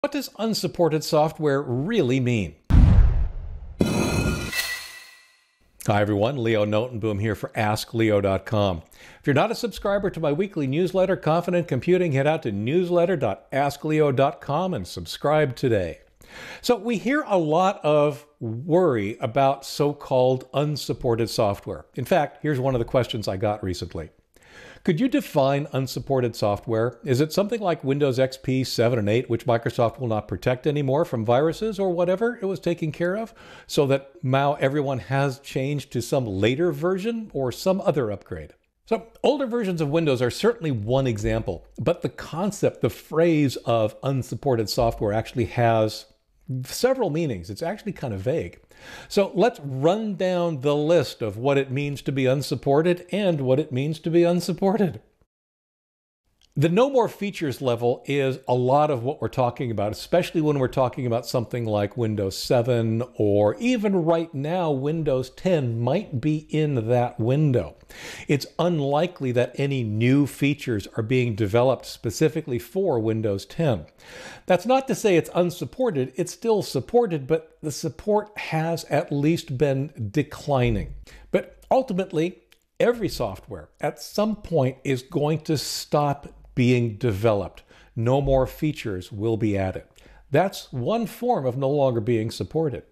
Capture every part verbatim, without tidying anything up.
What does unsupported software really mean? Hi everyone, Leo Notenboom here for ask leo dot com. If you're not a subscriber to my weekly newsletter, Confident Computing, head out to newsletter dot ask leo dot com and subscribe today. So we hear a lot of worry about so-called unsupported software. In fact, here's one of the questions I got recently. Could you define unsupported software? Is it something like Windows X P seven and eight, which Microsoft will not protect anymore from viruses or whatever it was taking care of, so that now everyone has changed to some later version or some other upgrade? So older versions of Windows are certainly one example, but the concept, the phrase of unsupported software actually has several meanings. It's actually kind of vague. So let's run down the list of what it means to be unsupported and what it means to be unsupported. The no more features level is a lot of what we're talking about, especially when we're talking about something like Windows seven, or even right now Windows ten might be in that window. It's unlikely that any new features are being developed specifically for Windows ten. That's not to say it's unsupported, it's still supported, but the support has at least been declining. But ultimately, every software at some point is going to stop being developed. No more features will be added. That's one form of no longer being supported.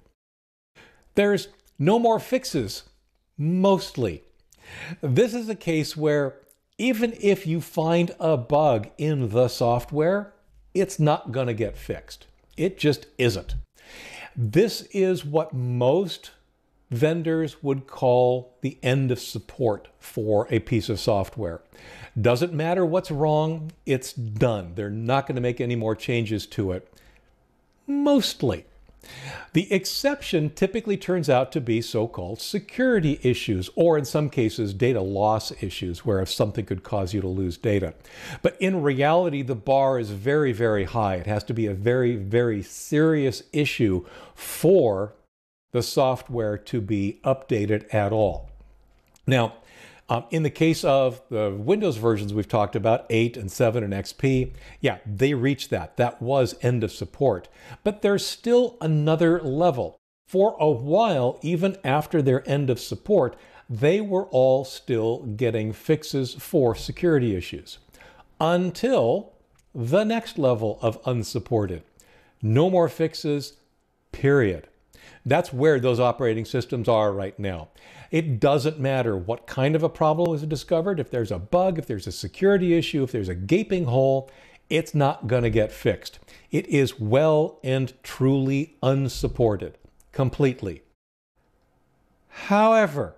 There's no more fixes, mostly. This is a case where even if you find a bug in the software, it's not going to get fixed. It just isn't. This is what most vendors would call the end of support for a piece of software. Doesn't matter what's wrong, it's done. They're not going to make any more changes to it. Mostly. The exception typically turns out to be so-called security issues, or in some cases, data loss issues, where if something could cause you to lose data. But in reality, the bar is very, very high. It has to be a very, very serious issue for the software to be updated at all. Now, um, in the case of the Windows versions we've talked about, eight and seven and X P, yeah, they reached that. That was end of support. But there's still another level. For a while, even after their end of support, they were all still getting fixes for security issues. Until the next level of unsupported. No more fixes, period. That's where those operating systems are right now. It doesn't matter what kind of a problem was discovered. If there's a bug, if there's a security issue, if there's a gaping hole, it's not going to get fixed. It is well and truly unsupported, completely. However,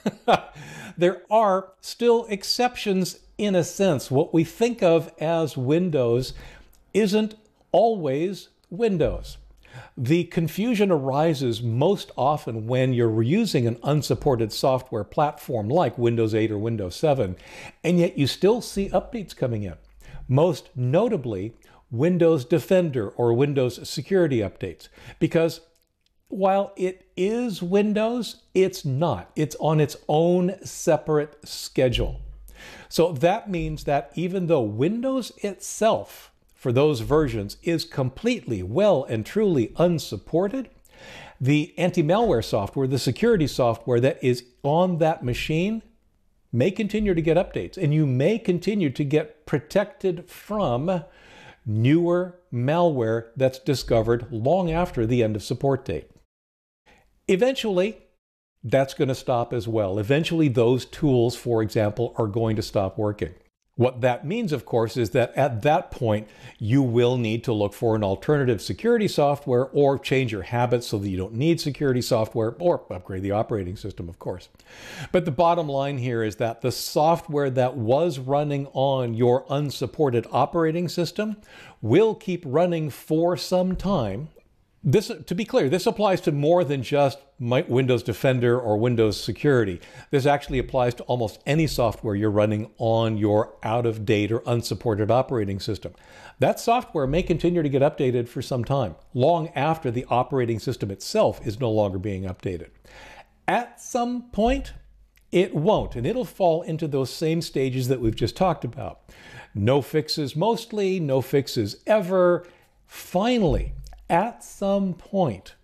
there are still exceptions in a sense. What we think of as Windows isn't always Windows. The confusion arises most often when you're using an unsupported software platform like Windows eight or Windows seven, and yet you still see updates coming in. Most notably, Windows Defender or Windows security updates. Because while it is Windows, it's not. It's on its own separate schedule. So that means that even though Windows itself, for those versions, is completely, well and truly unsupported, the anti-malware software, the security software that is on that machine may continue to get updates, and you may continue to get protected from newer malware that's discovered long after the end of support date. Eventually, that's going to stop as well. Eventually, those tools, for example, are going to stop working. What that means, of course, is that at that point, you will need to look for an alternative security software or change your habits so that you don't need security software, or upgrade the operating system, of course. But the bottom line here is that the software that was running on your unsupported operating system will keep running for some time. This, to be clear, this applies to more than just Windows Defender or Windows Security. This actually applies to almost any software you're running on your out-of-date or unsupported operating system. That software may continue to get updated for some time, long after the operating system itself is no longer being updated. At some point, it won't, and it'll fall into those same stages that we've just talked about. No fixes mostly, no fixes ever. finally, at some point,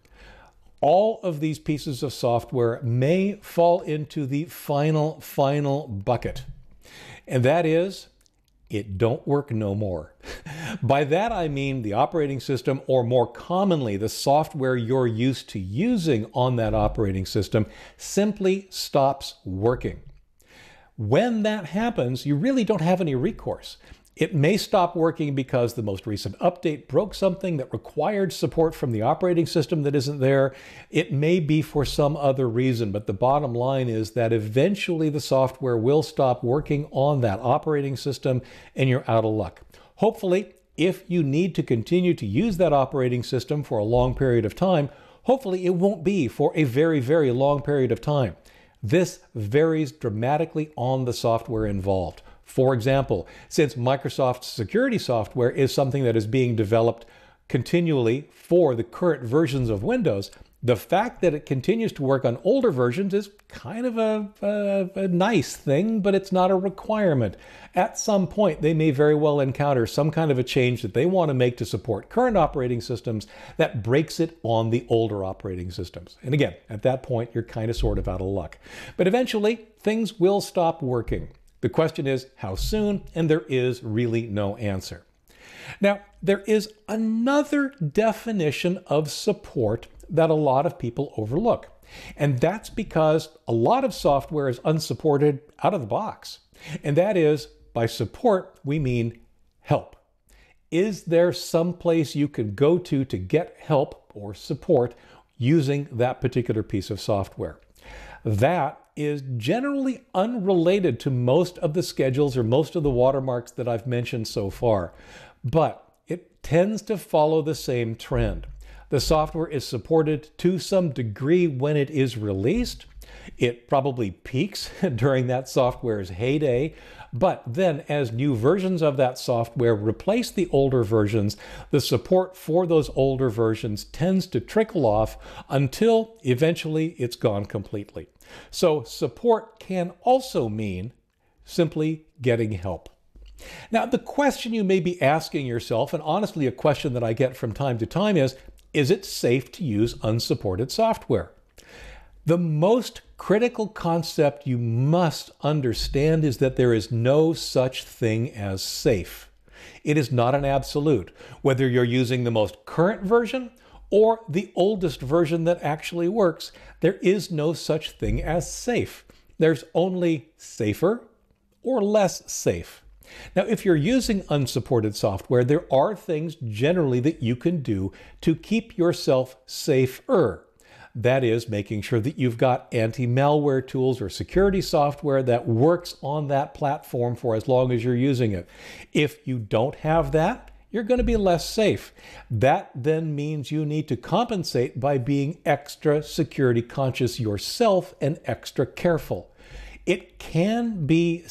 all of these pieces of software may fall into the final, final bucket. And that is, it don't work no more. By that I mean the operating system, or more commonly, the software you're used to using on that operating system, simply stops working. When that happens, you really don't have any recourse. It may stop working because the most recent update broke something that required support from the operating system that isn't there. It may be for some other reason, but the bottom line is that eventually the software will stop working on that operating system and you're out of luck. Hopefully, if you need to continue to use that operating system for a long period of time, hopefully it won't be for a very, very long period of time. This varies dramatically on the software involved. For example, since Microsoft's security software is something that is being developed continually for the current versions of Windows, the fact that it continues to work on older versions is kind of a, a, a nice thing, but it's not a requirement. At some point, they may very well encounter some kind of a change that they want to make to support current operating systems that breaks it on the older operating systems. And again, at that point, you're kind of sort of out of luck. But eventually, things will stop working. The question is how soon, and there is really no answer. Now, there is another definition of support that a lot of people overlook, and that's because a lot of software is unsupported out of the box. And that is, by support, we mean help. Is there some place you can go to to get help or support using that particular piece of software? That is generally unrelated to most of the schedules or most of the watermarks that I've mentioned so far, but it tends to follow the same trend. The software is supported to some degree when it is released. It probably peaks during that software's heyday, but then as new versions of that software replace the older versions, the support for those older versions tends to trickle off until eventually it's gone completely. So support can also mean simply getting help. Now, the question you may be asking yourself, and honestly a question that I get from time to time, is, is it safe to use unsupported software? The most critical concept you must understand is that there is no such thing as safe. It is not an absolute. Whether you're using the most current version or the oldest version that actually works, there is no such thing as safe. There's only safer or less safe. Now, if you're using unsupported software, there are things generally that you can do to keep yourself safer. That is, making sure that you've got anti-malware tools or security software that works on that platform for as long as you're using it. If you don't have that, you're going to be less safe. That then means you need to compensate by being extra security conscious yourself and extra careful. It can be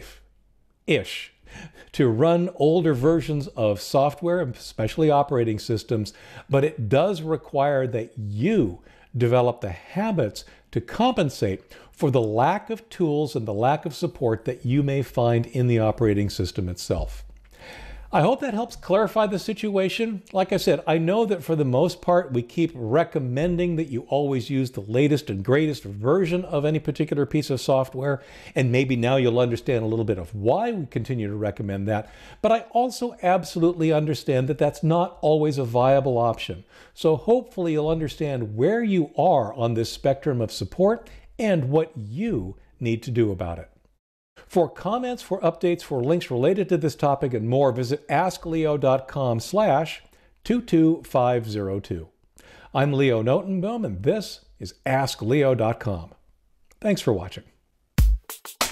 safe-ish to run older versions of software, especially operating systems, but it does require that you develop the habits to compensate for the lack of tools and the lack of support that you may find in the operating system itself. I hope that helps clarify the situation. Like I said, I know that for the most part, we keep recommending that you always use the latest and greatest version of any particular piece of software, and maybe now you'll understand a little bit of why we continue to recommend that. But I also absolutely understand that that's not always a viable option. So hopefully you'll understand where you are on this spectrum of support and what you need to do about it. For comments, for updates, for links related to this topic and more, visit askleo.com slash 22502. I'm Leo Notenboom, and this is ask leo dot com. Thanks for watching.